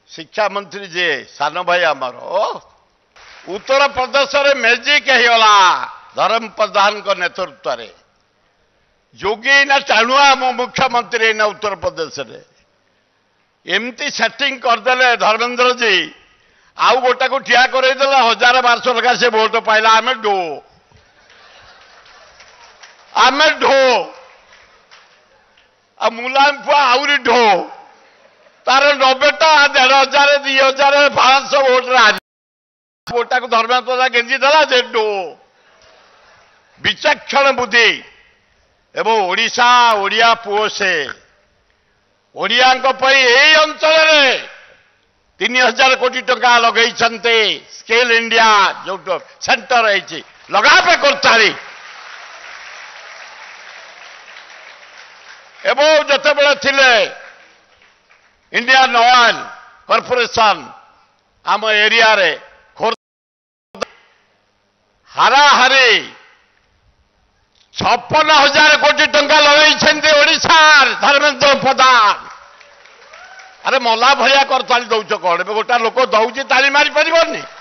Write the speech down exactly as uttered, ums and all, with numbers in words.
शिक्षा मंत्री जे सान भाई आमर उत्तर प्रदेश में मेजिक होगा धर्म प्रधान को नेतृत्व में योगी ना टाणुआ मो मुख्यमंत्री ना उत्तर प्रदेश में एमती सेटिंग करदे धर्मेंद्र जी आउ गोटा को ठिया करदेला हजार बारश लगा से भोट पाइला आम ढो आम ढो आ मुलायम फुआ आहरी ढो तार नबेटा देढ़ हजार दि हजार पांच सौ भोट गोटा को धर्मेंद्र गेंजी देला जे ढो विचक्षण बुद्धि एवं ओडिशा ओडिया पुओ से ओडिया यही अंचल तीन हजार कोटी टंका लगे स्केल इंडिया जो सेंटर है लगापे कर एवं जिते बड़े थिले इंडियन ऑयल कॉर्पोरेशन आम एरिया रे हाराहारी छप्पन हजार कोटी टंका लगे ओडिशा धर्मेंद्र प्रधान अरे मला भलिया कर ताली दौच कौन गोटा लोक दौची ताली मारी पार